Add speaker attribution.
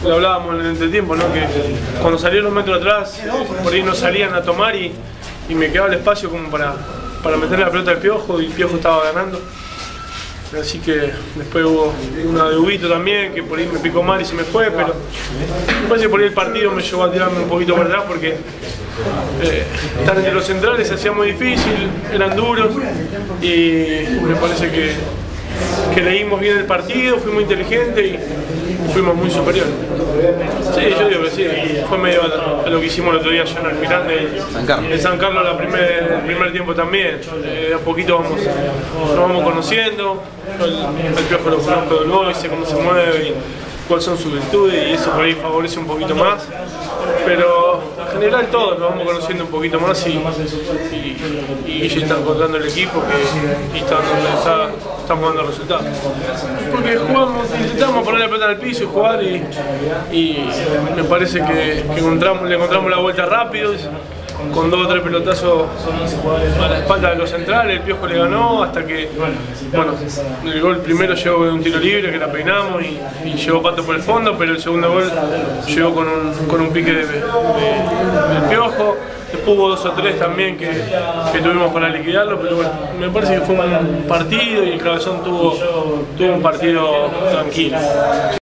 Speaker 1: lo hablábamos en el entretiempo, ¿no? Que cuando salían los metros atrás, por ahí no salían a tomar y me quedaba el espacio como para meter la pelota al Piojo, y el Piojo estaba ganando. Así que después hubo una de Huguito también, que por ahí me picó mal y se me fue, pero me parece que por ahí el partido me llevó a tirarme un poquito para atrás porque estar entre los centrales se hacía muy difícil, eran duros, y me parece que leímos bien el partido, fuimos inteligentes y fuimos muy superiores. Sí, yo digo que sí, fue medio a lo que hicimos el otro día allá en Almirante, en San Carlos el primer tiempo también. De a poquito nos vamos conociendo, el Piojo lo conozco del gol, sé cómo se mueve y cuáles son sus virtudes, y eso por ahí favorece un poquito más. Pero en general todos nos vamos conociendo un poquito más y ella está encontrando el equipo y estamos dando resultados. Porque intentamos poner la pelota en el piso y jugar, y me parece que le encontramos la vuelta rápido. Con 2 o 3 pelotazos a la espalda de los centrales, el Piojo le ganó hasta que, bueno, el gol primero llegó de un tiro libre que la peinamos y llegó Pato por el fondo, pero el segundo gol llegó con un pique del Piojo. Después hubo 2 o 3 también que tuvimos para liquidarlo, pero bueno, me parece que fue un partido y el Cabezón tuvo un partido tranquilo.